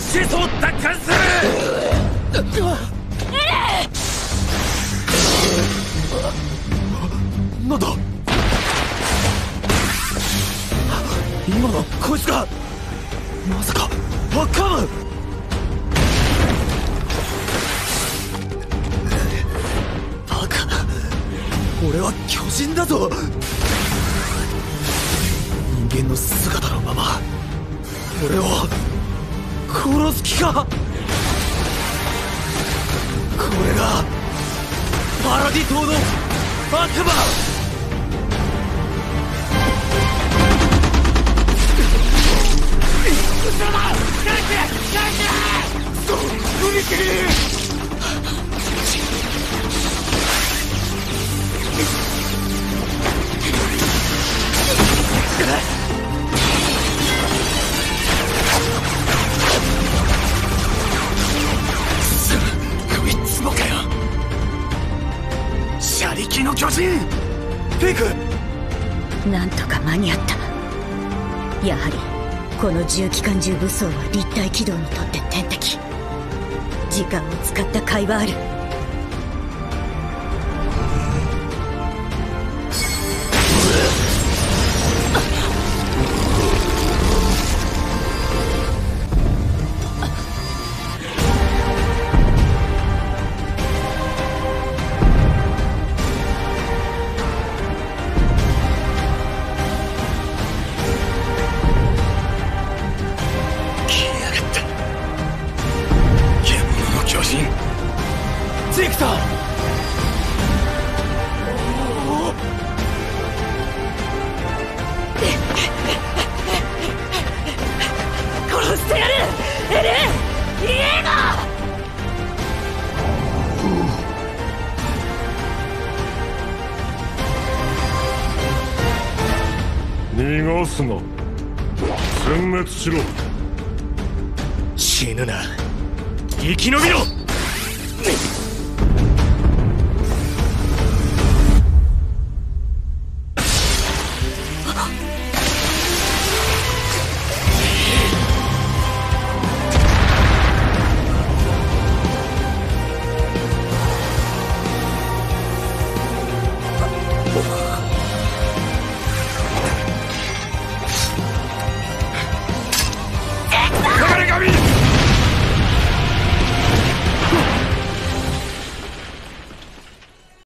始祖を奪還する。なんだ今のこいつがまさかアッカーマン。バカな、俺は巨人だぞ。人間の姿のまま俺を殺す気か。これがパラディ島の悪魔。踏切。こいつもかよ。車力の巨人。フェイク。 なんとか間に合った。やはりこの重機関銃武装は立体機動にとって天敵。時間を使った甲斐はある。 ジクター。 殺してやる。エレン、イエーガー。 逃がすな。殲滅しろ。 死ぬな。生き延びろ。